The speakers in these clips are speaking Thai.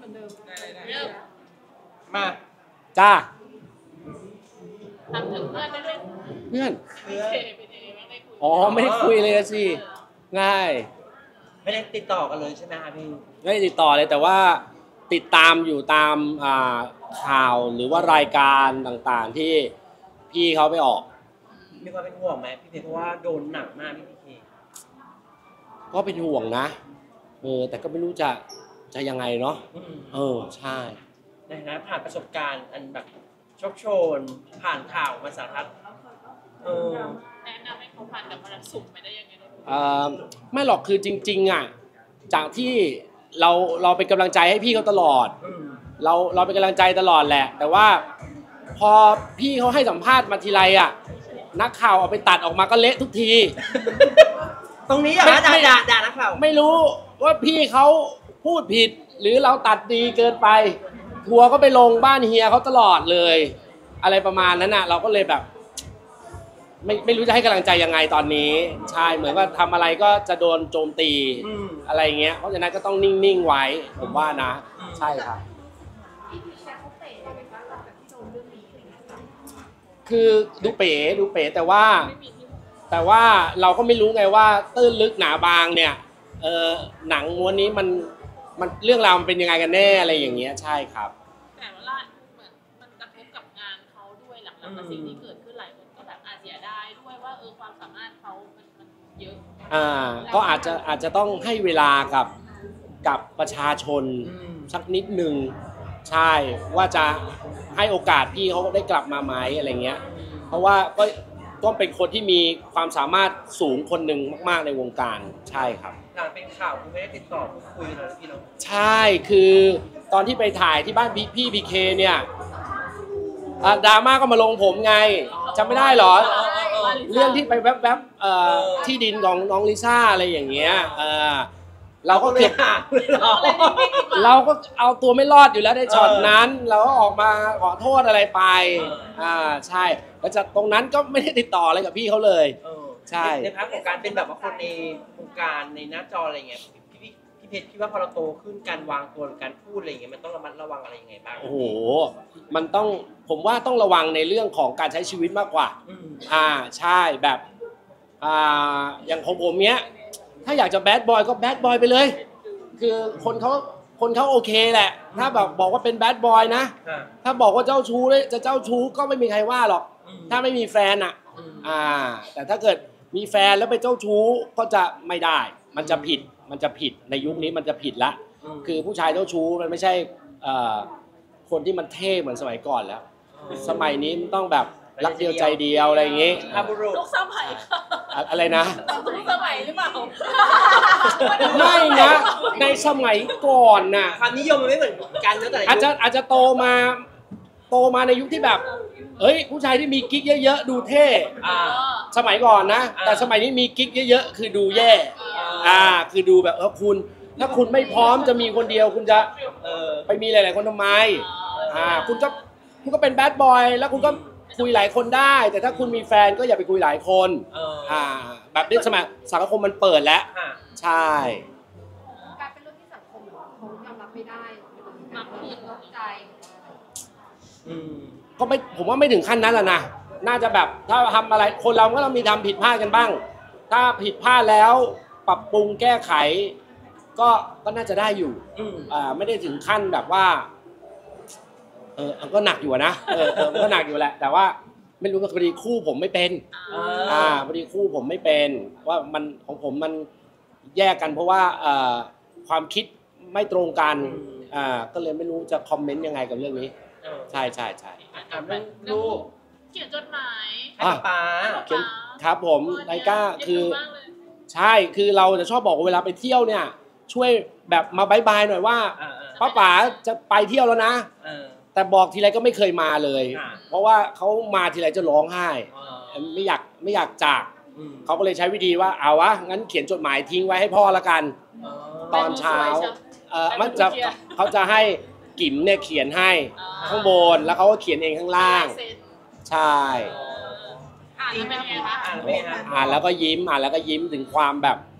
มือนเดิมมาจ้าถามถึงเพื่อนได้ไหมเพื่อนเป็นยังไงไม่ได้คุยอ๋อไม่ได้คุยเลยสิง่ายไม่ได้ติดต่อกันเลยใช่ไหมคะพี่ไม่ได้ติดต่อเลยแต่ว่าติดตามอยู่ตามข่าวหรือว่ารายการต่างๆที่พี่เขาไปออกมีความเป็นห่วงไหมพี่เพชรเพราะว่าโดนหนักมากพี่พีเคก็เป็นห่วงนะแต่ก็ไม่รู้จะยังไงเนาะใช่ในฐานะผ่านประสบการณ์อันแบบโชคโชนผ่านข่าวมาสารพัดแนะนำให้เขาผ่านกับมรสุมไปได้ยังไงไม่หรอกคือจริงๆอ่ะจากที่เราเป็นกำลังใจให้พี่เขาตลอดเราเป็นกำลังใจตลอดแหละแต่ว่าพอพี่เขาให้สัมภาษณ์มาทีไรอ่ะนักข่าวเอาไปตัดออกมาก็เละทุกทีตรงนี้อย่าด่านักข่าวไม่รู้ว่าพี่เขาพูดผิดหรือเราตัดดีเกินไปทัวร์ก็ไปลงบ้านเฮียเขาตลอดเลยอะไรประมาณนั้นน่ะเราก็เลยแบบไม่รู้จะให้กำลังใจยังไงตอนนี้ใช่เหมือนว่าทำอะไรก็จะโดนโจมตีอะไรเงี้ยเพราะฉะนั้นก็ต้องนิ่งๆไว้ผมว่านะใช่ครับคือดูเป๋แต่ว่าเราก็ไม่รู้ไงว่าตื้นลึกหนาบางเนี่ยหนังม้วนนี้มันเรื่องราวมันเป็นยังไงกันแน่อะไรอย่างเงี้ยใช่ครับแต่ว่าเหมือนมันกระทบกับงานเขาด้วยหลังจากสิ่งที่เกิดขึ้นหลายคนก็แบบอาจเสียดายด้วยว่าความสามารถเขามันเยอะก็อาจจะต้องให้เวลากับประชาชนสักนิดนึงใช่ว่าจะให้โอกาสพี่เขาได้กลับมาไหมอะไรเงี้ยเพราะว่าก็เป็นคนที่มีความสามารถสูงคนหนึ่งมากๆในวงการใช่ครับหลังเป็นข่าวคุณไม่ได้ติดต่อพูดคุยเลยพี่น้องใช่คือตอนที่ไปถ่ายที่บ้านพี่พีเคเนี่ยดราม่าก็มาลงผมไงจำไม่ได้หรอเรื่องที่ไปแวบๆที่ดินของน้องลิซ่าอะไรอย่างเงี้ยเราก็เกือบเราก็เอาตัวไม่รอดอยู่แล้วในช็อตนั้นเราก็ออกมาขอโทษอะไรไปใช่แล้วจากตรงนั้นก็ไม่ได้ติดต่ออะไรกับพี่เขาเลยใช่ในพาร์ทของการเป็นแบบว่าคนในวงการในหน้าจออะไรเงี้ยพี่เพชรคิดว่าพอเราโตขึ้นการวางตัวการพูดอะไรเงี้ยมันต้องระมัดระวังอะไรยังไงบ้างโอ้โหมันต้องผมว่าต้องระวังในเรื่องของการใช้ชีวิตมากกว่าใช่แบบอย่างของผมเนี้ยถ้าอยากจะแบดบอยก็แบดบอยไปเลยคือคนเขาโอเคแหละถ้าแบบบอกว่าเป็นแบดบอยนะถ้าบอกว่าเจ้าชู้เลยจะเจ้าชู้ก็ไม่มีใครว่าหรอกถ้าไม่มีแฟนแต่ถ้าเกิดมีแฟนแล้วไปเจ้าชู้ก็จะไม่ได้มันจะผิดในยุคนี้มันจะผิดละคือผู้ชายเจ้าชู้มันไม่ใช่คนที่มันเท่เหมือนสมัยก่อนแล้วสมัยนี้มันต้องแบบรักเดียวใจเดียวอะไรอย่างงี้ทุกสมัยอะไรนะทุกสมัยหรือเปล่าไม่นะในสมัยก่อนน่ะความนิยมมันไม่เหมือนกันนะแต่อาจจะโตมาในยุคที่แบบเฮ้ยผู้ชายที่มีกิ๊กเยอะๆดูเท่สมัยก่อนนะแต่สมัยนี้มีกิ๊กเยอะๆคือดูแย่คือดูแบบคุณถ้าคุณไม่พร้อมจะมีคนเดียวคุณจะไปมีหลายๆคนทำไมคุณก็เป็นแบดบอยแล้วคุณก็คุยหลายคนได้แต่ถ้าคุณมีแฟนก็อย่าไปคุยหลายคนแบบนี้สมัยสังคมมันเปิดแล้วใช่การเป็นเรื่องที่สังคมเขายอมรับไม่ได้มักผิดลบใจก็ไม่ผมว่าไม่ถึงขั้นนั้นแหละนะน่าจะแบบถ้าทำอะไรคนเราก็ต้องมีทำผิดพลาดกันบ้างถ้าผิดพลาดแล้วปรับปรุงแก้ไขก็น่าจะได้อยู่ไม่ได้ถึงขั้นแบบว่าก็หนักอยู่นะก็หนักอยู่แหละแต่ว่าไม่รู้ว่าพอดีคู่ผมไม่เป็นพอดีคู่ผมไม่เป็นว่ามันของผมมันแยกกันเพราะว่าความคิดไม่ตรงกันก็เลยไม่รู้จะคอมเมนต์ยังไงกับเรื่องนี้ใช่ถามเรื่องลูกเขียนจดหมายให้ป๊าครับผมไลก้าคือใช่คือเราจะชอบบอกเวลาไปเที่ยวเนี่ยช่วยแบบมาบายบายหน่อยว่าป๋าจะไปเที่ยวแล้วนะแต่บอกทีไรก็ไม่เคยมาเลยเพราะว่าเขามาทีไรจะร้องไห้ไม่อยากจากเขาก็เลยใช้วิธีว่าเอาวะงั้นเขียนจดหมายทิ้งไว้ให้พ่อละกันตอนเช้ามันจะเขาจะให้กิ๋มเนี่ยเขียนให้ข้างบนแล้วเขาก็เขียนเองข้างล่างใช่อ่านแล้วเป็นไงคะอ่านแล้วก็ยิ้มถึงความแบบ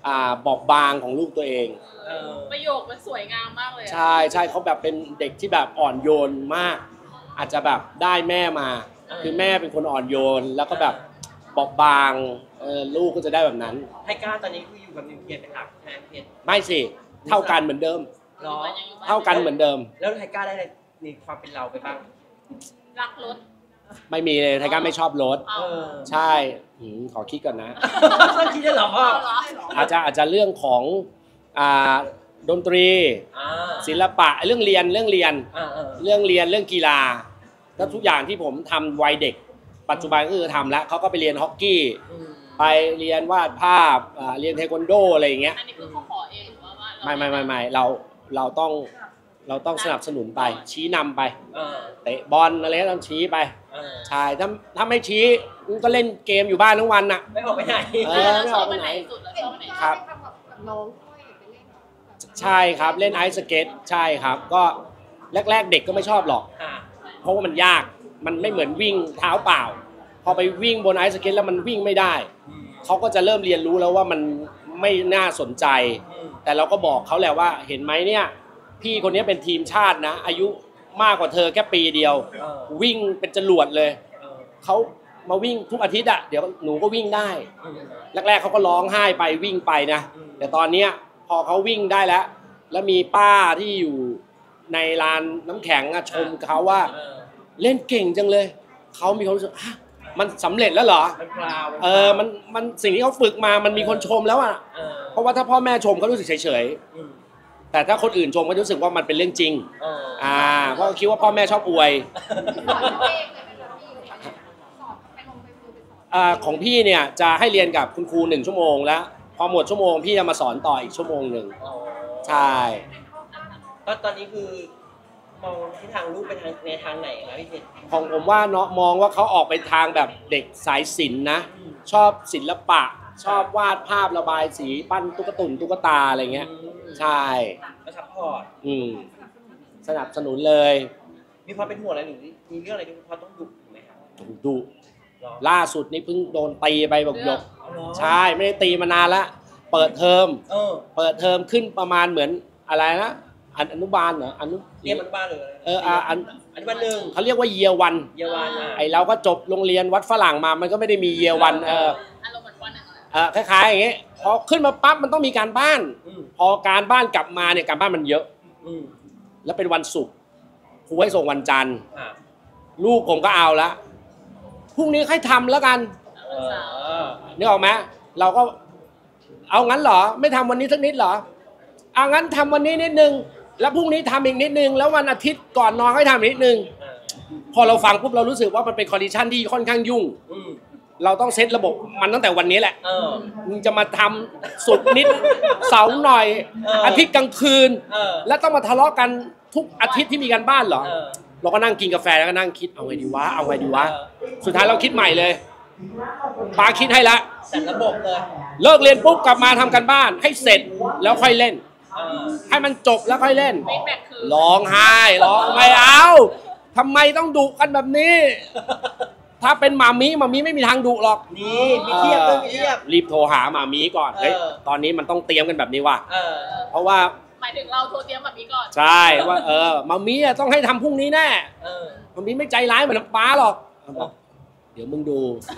บอบบางของลูกตัวเองประโยคมันสวยงามมากเลยอะใช่ใช่เขาแบบเป็นเด็กที่แบบอ่อนโยนมาก อาจจะแบบได้แม่มาคือแม่เป็นคนอ่อนโยนแล้วก็แบบบอบบางลูกก็จะได้แบบนั้นไทก้าตอนนี้คืออยู่กับนิวเคลียร์เป็นหลักใช่ไหมเพชรไม่สิเท่ากันเหมือนเดิมหรอเท่ากันเหมือนเดิมแล้วไทก้าได้อะไรในความเป็นเราไปบ้างรักรถไม่มีเลยไทก้าไม่ชอบรถเอาใช่ขอคิดก่อนนะต้องคิดได้เหรอพ่อเอาเหรออาจจะเรื่องของดนตรี ศิลปะเรื่องเรียนเรื่องกีฬาแล้วทุกอย่างที่ผมทำวัยเด็ก ปัจจุบันก็คือทำแล้วเขาก็ไปเรียนฮอกกี้ไปเรียนวาดภาพเรียนเทควันโดอะไรอย่างเงี้ยอันนี้คือเขาขอเองหรือว่าเราไม่เราต้องสนับสนุนไปชี้นำไปเออเตะบอลอะไรก็ต้องชี้ไปใช่ถ้าไม่ชี้ก็เล่นเกมอยู่บ้านทั้งวันน่ะไม่ออกไปไหนไม่ออกไปไหนสุดแล้วชอบอันไหนครับได้ทำกับน้องด้วยไปเล่นใช่ครับเล่นไอซ์สเก็ตใช่ครับก็แรกๆเด็กก็ไม่ชอบหรอก เพราะว่ามันยากมันไม่เหมือนวิ่งเท้าเปล่า พอไปวิ่งบนไอซ์สเก็ตแล้วมันวิ่งไม่ได้เขาก็จะเริ่มเรียนรู้แล้วว่ามันไม่น่าสนใจ แต่เราก็บอกเขาแหละว่าเห็นไหมเนี่ยพี่คนนี้เป็นทีมชาตินะอายุมากกว่าเธอแค่ปีเดียววิ่งเป็นจรวดเลยเขามาวิ่งทุกอาทิตย์อ่ะเดี๋ยวหนูก็วิ่งได้แรกๆเขาก็ร้องไห้ไปวิ่งไปนะแต่ตอนเนี้ยพอเขาวิ่งได้แล้วมีป้าที่อยู่ในลานน้ำแข็งชมเขาว่าเล่นเก่งจังเลยเขามีความรู้สึกมันสำเร็จแล้วเหรอมันสิ่งที่เขาฝึกมามันมีคนชมแล้วอ่ะเพราะว่าถ้าพ่อแม่ชมเขารู้สึกเฉยๆแต่ถ้าคนอื่นชมก็รู้สึกว่ามันเป็นเรื่องจริงเพราะคิดว่าพ่อแม่ชอบอวยสอนตัวเองเลยเป็นแบบพี่สอนไปลงไปมือไปสอนของพี่เนี่ยจะให้เรียนกับคุณครู1 ชั่วโมงแล้วพอหมดชั่วโมงพี่จะมาสอนต่ออีกชั่วโมงหนึ่งใช่ก็ตอนนี้คือมองที่ทางลูกไปในทางไหนครับพี่เพชรของผมว่าเนาะมองว่าเขาออกไปทางแบบเด็กสายศิลป์นะชอบศิลปะชอบวาดภาพระบายสีปั้นตุ๊กตาอะไรเงี้ยใช่ก็ซัพพอร์ตสนับสนุนเลยมีความเป็นห่วงอะไรหรือมีเรื่องอะไรที่พ่อต้องดุไหมครับดุล่าสุดนี่เพิ่งโดนตีไปบอกยกใช่ไม่ได้ตีมานานละเปิดเทอมขึ้นประมาณเหมือนอะไรนะอนุบาลเหรอเรียนอนุบาลเลยอนุบาล1 เขาเรียกว่าเยียวัน ไอเราก็จบโรงเรียนวัดฝรั่งมามันก็ไม่ได้มีเยียวันอารมณ์เหมือนวันหนึ่งคล้ายๆอย่างเงี้ยพอขึ้นมาปั๊บมันต้องมีการบ้านพอการบ้านกลับมาเนี่ยการบ้านมันเยอะแล้วเป็นวันศุกร์ครูให้ส่งวันจันทร์ลูกผมก็เอาละพรุ่งนี้ค่อยทำแล้วกันนึกออกไหมเราก็เอางั้นเหรอไม่ทำวันนี้สักนิดเหรอเอางั้นทำวันนี้นิดนึงแล้วพรุ่งนี้ทำอีกนิดนึงแล้ววันอาทิตย์ก่อนนอนค่อยทำนิดนึงพอเราฟังปุ๊บเรารู้สึกว่ามันเป็นคอนดิชันที่ค่อนข้างยุ่งเราต้องเซตระบบมันตั้งแต่วันนี้แหละมึงจะมาทำศุกร์นิดเสาร์หน่อยอาทิตย์กลางคืนแล้วต้องมาทะเลาะกันทุกอาทิตย์ที่มีการบ้านเหรอเราก็นั่งกินกาแฟแล้วก็นั่งคิดเอาไงดีวะสุดท้ายเราคิดใหม่เลยป้าคิดให้ละจัดระบบเลยเลิกเรียนปุ๊บกลับมาทำกันบ้านให้เสร็จแล้วค่อยเล่นให้มันจบแล้วค่อยเล่นร้องไห้ไม่เอาทำไมต้องดุกันแบบนี้ถ้าเป็นหมามีไม่มีทางดุหรอกนี่มีเทียบรีบโทรหาหมามีก่อนเฮ้ยตอนนี้มันต้องเตรียมกันแบบนี้ว่ะเพราะว่าหมายถึงเราโทรเตรียมหมามีก่อนใช่ว่าหมามีต้องให้ทำพรุ่งนี้แน่หมามีไม่ใจร้ายเหมือนป้าหรอกเดี๋ยวมึงดู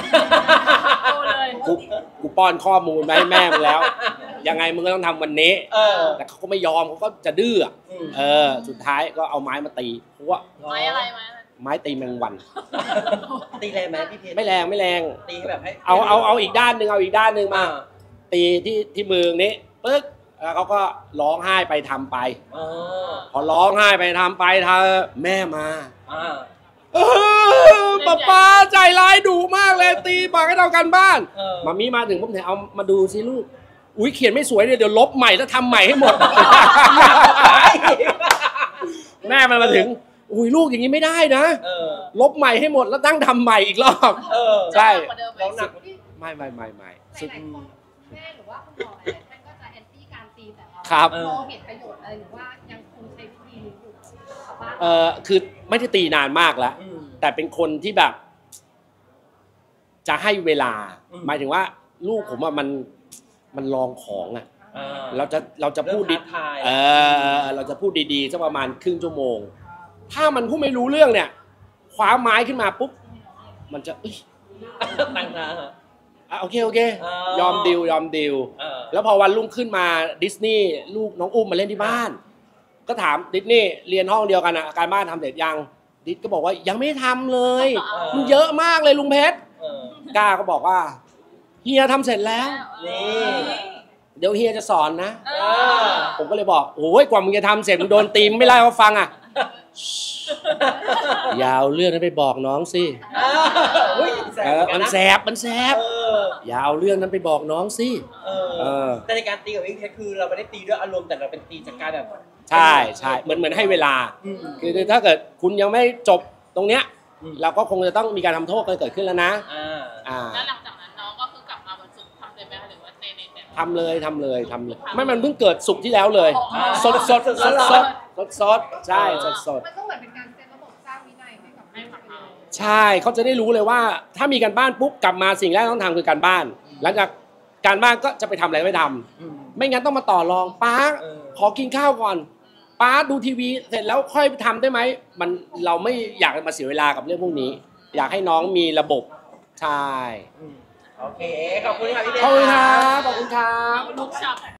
กูป้อนข้อมูลมาให้แม่มึงแล้วยังไงมึงก็ต้องทำวันนี้แต่เขาก็ไม่ยอมเขาก็จะดื้อสุดท้ายก็เอาไม้มาตีเพราะว่าไม้อะไรไม้ตีแมงวันตีแรงไหมพี่เพชรไม่แรงตีแบบให้เอาอีกด้านหนึ่งมาตีที่มือนี้ปึ๊กแล้วเขาก็ร้องไห้ไปทำไปพอร้องไห้ไปทำไปแม่มาป้าใจร้ายดุมากเลยตีปากให้เรากันบ้านมามีมาถึงผมเนี่ยเอามาดูสิลูกอุ้ยเขียนไม่สวยเดี๋ยวลบใหม่แล้วทำใหม่ให้หมดแม่มันมาถึงอุ้ยลูกอย่างนี้ไม่ได้นะลบใหม่ให้หมดแล้วตั้งทำใหม่อีกรอบใช่ไม่สุดแม่หรือว่าคุณหมออะไรท่านก็จะแอนตี้การตีแต่เราเห็นประโยชน์อะไรหรือว่ายังคงใช้วิธีนี้อยู่คือไม่ได้ตีนานมากแล้วแต่เป็นคนที่แบบจะให้เวลาหมายถึงว่าลูกผมมันมันลองของอ่ะอ่าเราจะพูดดีเรื่องท้าทายเราจะพูดดีๆสักประมาณครึ่งชั่วโมง ถ้ามันพูดไม่รู้เรื่องเนี่ยคว้าไม้ขึ้นมาปุ๊บมันจะตั้งนะโอเคยอมดิว แล้วพอวันรุ่งขึ้นมาดิสนีย์ลูกน้องอุ้มมาเล่นที่บ้าน ก็ถามดิสนีย์เรียนห้องเดียวกันอะการบ้านทำเสร็จยังดิสก็บอกว่ายังไม่ทำเลยมันเยอะมากเลยลุงเพชรกล้าก็บอกว่าเฮียทำเสร็จแล้วนี่เดี๋ยวเฮียจะสอนนะผมก็เลยบอกโอ้ยกว่ามึงจะทำเสร็จมึงโดนตีมไม่ไล่เขาฟังอ่ะยาวเรื่องนั้นไปบอกน้องสิมันแสบยาวเรื่องนั้นไปบอกน้องสิแต่ในการตีกับพี่เพชรคือเราไม่ได้ตีด้วยอารมณ์แต่เราเป็นตีจากการแบบใช่เหมือนให้เวลาคือถ้าเกิดคุณยังไม่จบตรงเนี้ยเราก็คงจะต้องมีการทำโทษกันเกิดขึ้นแล้วนะแล้วหลังจากนั้นน้องก็คือกลับมาวันศุกร์ทำเลยไหมคะหรือว่าในแบบทำเลยไม่มันเพิ่งเกิดศุกร์ที่แล้วเลยสดใช่สดมันก็เหมือนเป็นการเซตระบบสร้างวินัยให้กับให้กับเราใช่เขาจะได้รู้เลยว่าถ้ามีการบ้านปุ๊บกลับมาสิ่งแรกต้องทำคือการบ้านหลังจากการบ้านก็จะไปทำอะไรไม่ทำไม่งั้นต้องมาต่อรองป้าขอกินข้าวก่อนป้าดูทีวีเสร็จแล้วค่อยไปทำได้ไหมมันเราไม่อยากมาเสียเวลากับเรื่องพวกนี้อยากให้น้องมีระบบใช่โอเคขอบคุณค่ะพี่เบนขอบคุณครับลูกชอบ